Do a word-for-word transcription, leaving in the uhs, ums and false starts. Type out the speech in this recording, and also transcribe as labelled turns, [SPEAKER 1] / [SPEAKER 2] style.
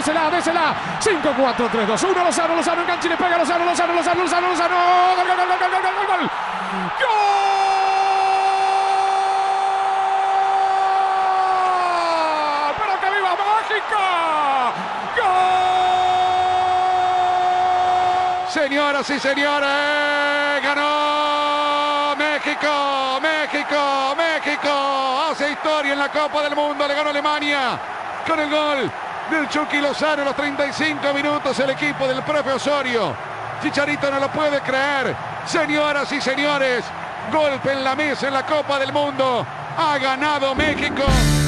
[SPEAKER 1] désela, désela. cinco, cuatro, tres, dos, uno. Lozano, Lozano, engancha y le pega a Lozano, Lozano, Lozano, Lozano, Lozano. Gol, gol, gol, gol, gol, gol, gol, gol. ¡Gol! ¡Pero que viva México! ¡Gol!
[SPEAKER 2] Señoras y señores, ganó México, México, México. Hace historia en la Copa del Mundo, le ganó Alemania con el gol del Chucky Lozano a los treinta y cinco minutos, el equipo del profe Osorio. Chicharito no lo puede creer. Señoras y señores, golpe en la mesa en la Copa del Mundo. Ha ganado México.